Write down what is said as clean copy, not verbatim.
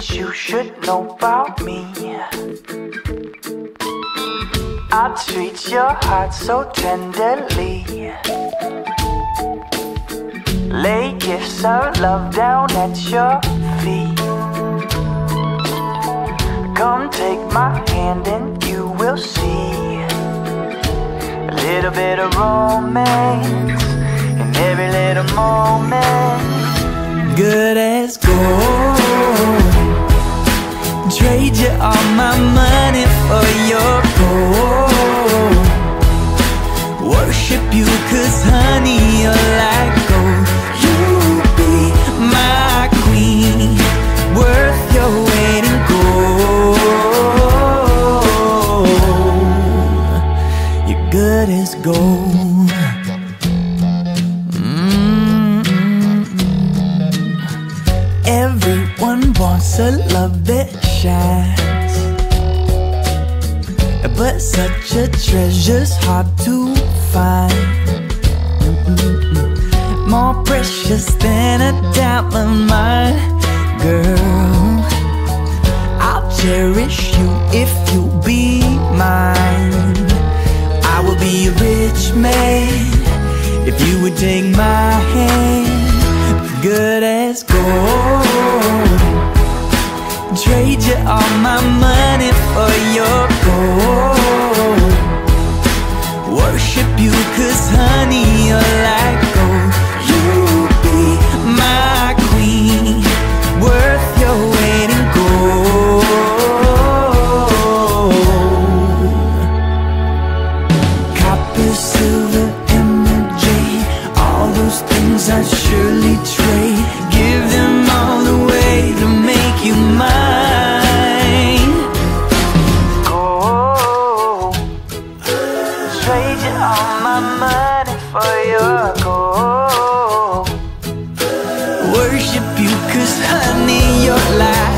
you should know about me. I treat your heart so tenderly. Lay gifts of love down at your feet. Come take my hand and you will see a little bit of romance in every little moment. Good as gold. Trade you all my money for your gold. Worship you 'cause honey you're like gold. You be my queen, worth your weight in gold. You're good as gold. Everyone wants a love that shines, but such a treasure's hard to find. More precious than a diamond, my girl. I'll cherish you if you be mine. I will be a rich man if you would take my hand. Good as gold. Trade you all my money for your gold. Worship you 'cause honey you're like gold. You be my queen, worth your weight in gold. Copper, silver, emerald, jade, all those things I'd surely trade. Give them all away to make you mine. Gold. Trade you all my money for your gold. Worship you 'cause honey you're like